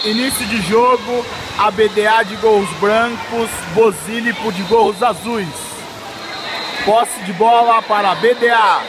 Início de jogo, ABDA de gols brancos, Bosílipo de gols azuis. Posse de bola para a BDA.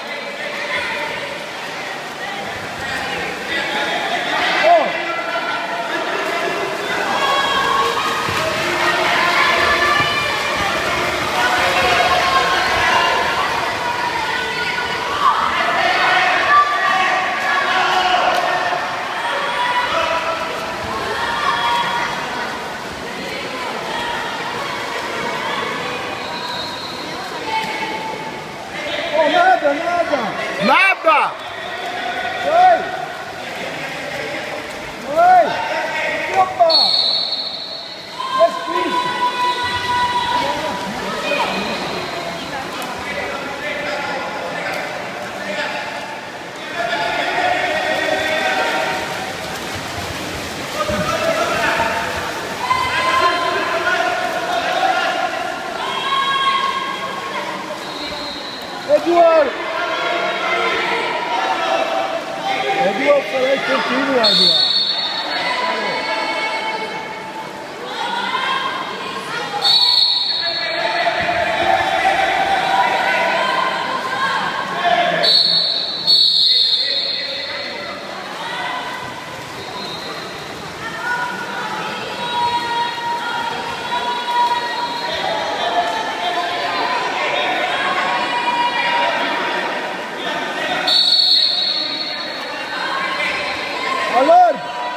Nada! Oi! Opa! Eduardo! Eduardo, falei continua, Eduardo. Alô?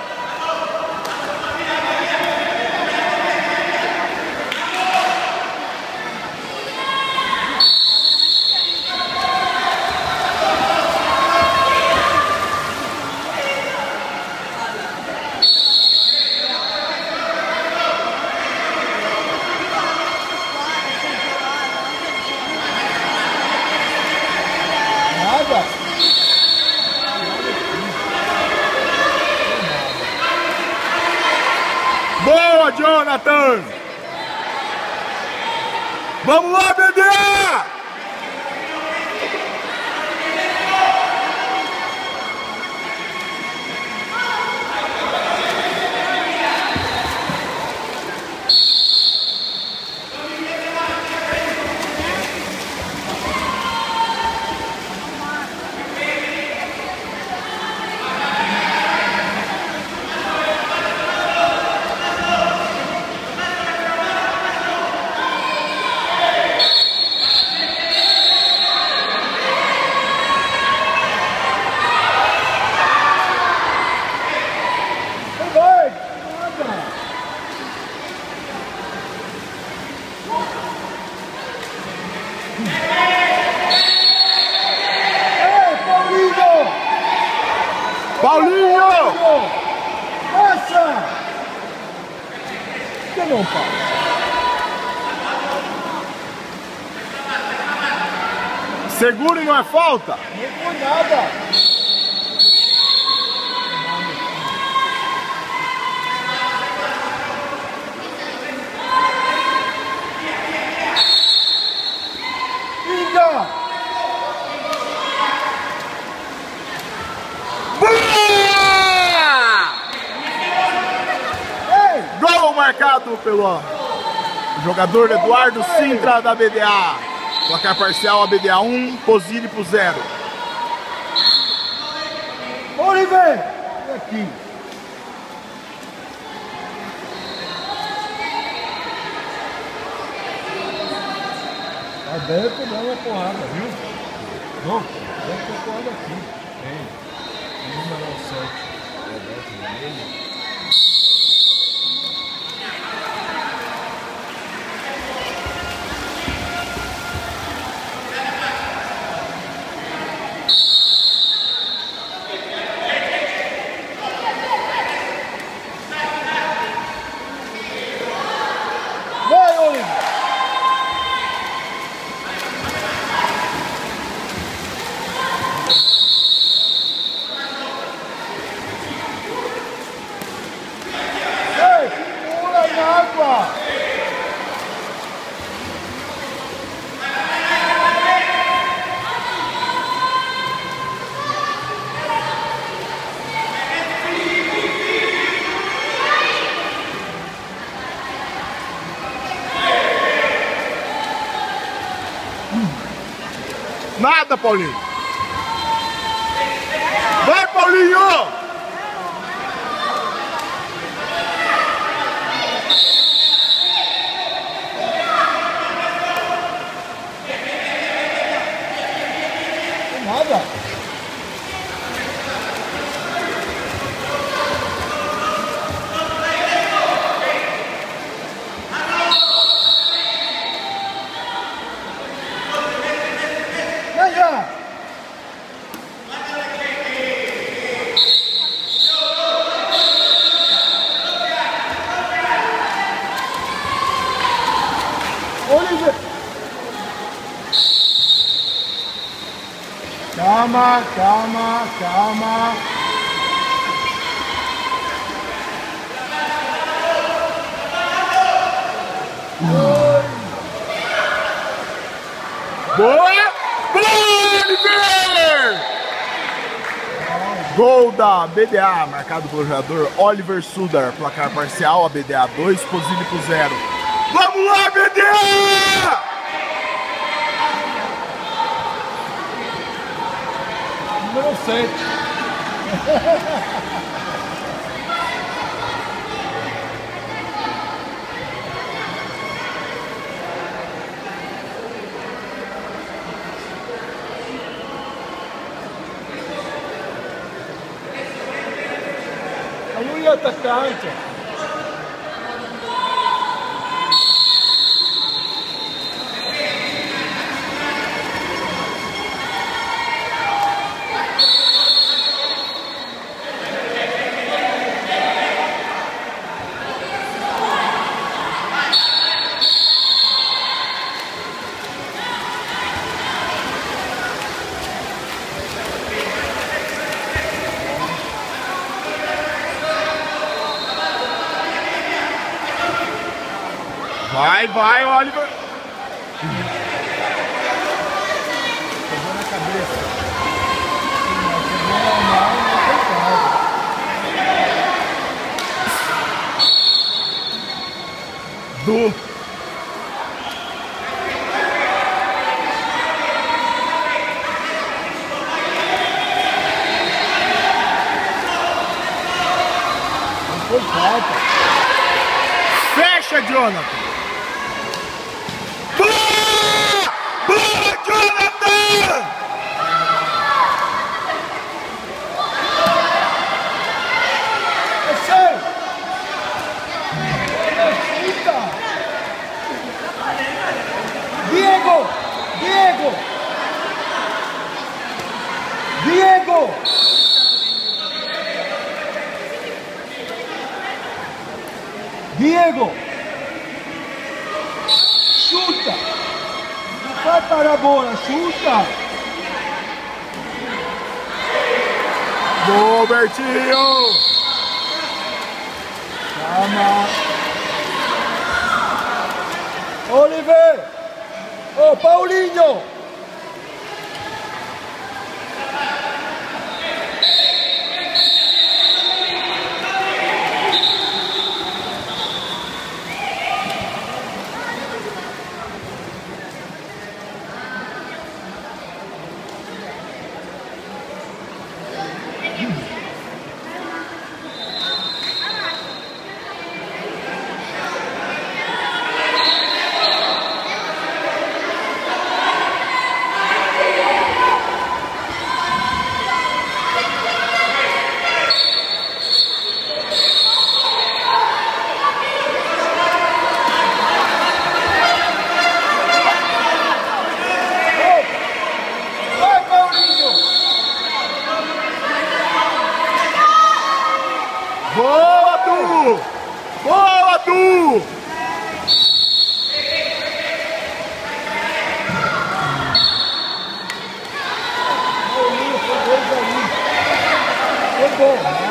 Nada. Boa, Jonathan! Vamos lá, BDA! Paulinho! Passa! Por que não passa? Seguro e não é falta? Não foi nada. Pinga! Gol marcado pelo jogador Eduardo Sintra da BDA. Placar parcial ABDA 1, Bosílipo 0. Oliver! Aqui. Tá dentro, dá uma porrada, viu? Não, deve ter porrada aqui. Tem. O número 7. Roberto Vermelho. Vai, Oliver! Nada, Paulinho. Vai, Paulinho! Nada. Oliver! Calma, calma, calma. Boa! Oliver! Gol da BDA, marcado pelo jogador Oliver Sudar. Placar parcial, a BDA 2, Posillipo 0. Vamos lá, BDA! Número 7. A lui attaccante. Vai, vai, Oliver. Pegou na cabeça. Du. Não foi falta. Fecha, Jonathan. Boa! Boa, Jonathan! É sério. Chuta. Diego! Diego! Diego! Diego! Chuta! Não vai parar a bola, chuta! Boa, Bertinho! Calma! Oliver! Ô, Paulinho! Vai, Paulinho! Boa, Du! Boa, Du! Paulinho, foi 2-1. Foi bom, né?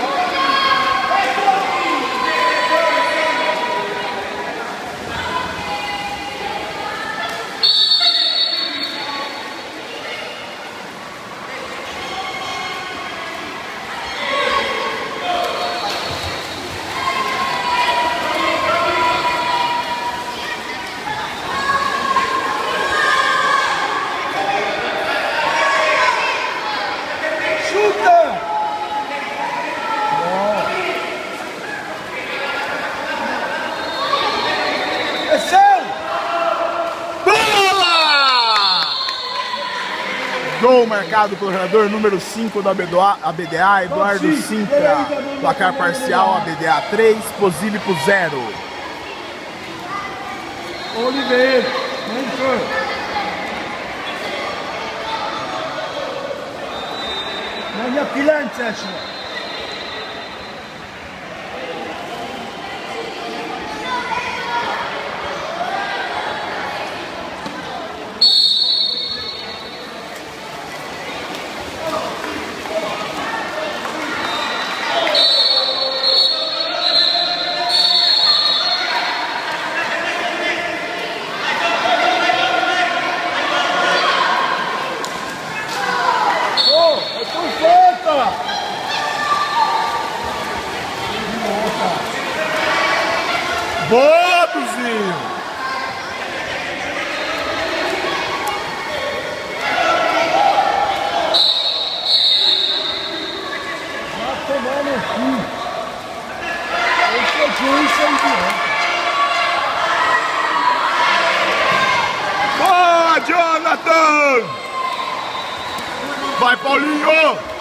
Gol marcado pelo jogador número 5 da ABDA, Eduardo Sintra. Placar parcial, ABDA 3, Posílipo 0. Oliveira, Mentor. Mania Filança. Boa, Duzinho! Vai tomar no cu. Esse é juiz sem direito. Boa, Jonathan! Vai, Paulinho!